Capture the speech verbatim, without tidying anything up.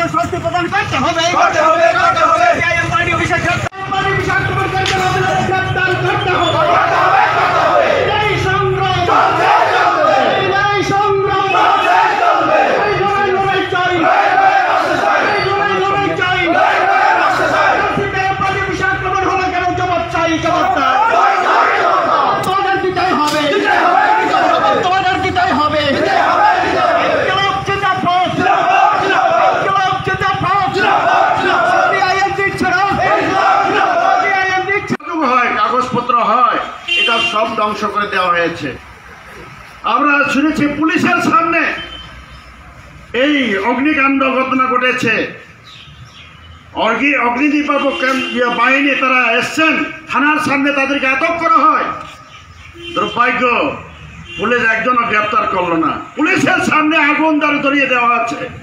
কোনো শাস্তি প্রদান করতে হবে। কাগজপত্র হয় এটা সব ধ্বংস করে দেওয়া হয়েছে। আমরা শুনেছি পুলিশের সামনে এই অগ্নিকাণ্ড ঘটনা ঘটেছে, অগ্নি নির্বাপক বাহিনী তারা এসছেন, থানার সামনে তাদেরকে আটক করা হয়। দুর্ভাগ্য পুলিশ একজনও গ্রেপ্তার করলো না। পুলিশের সামনে আগুন দ্বারা ধরিয়ে দেওয়া আছে।